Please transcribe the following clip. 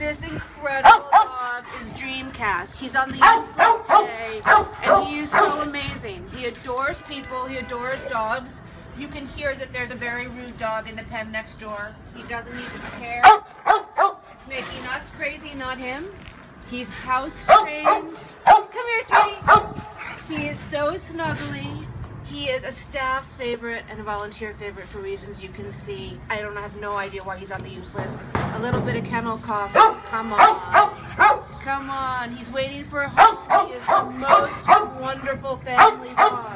This incredible dog is Dreamcast. He's on the youth list today, and he is so amazing. He adores people. He adores dogs. You can hear that there's a very rude dog in the pen next door. He doesn't even care. It's making us crazy, not him. He's house trained. Come here, sweetie. He is so snuggly. He is a staff favorite and a volunteer favorite for reasons you can see. I have no idea why he's on the use list. A little bit of kennel cough. Come on. Come on. He's waiting for a home. He is the most wonderful family dog.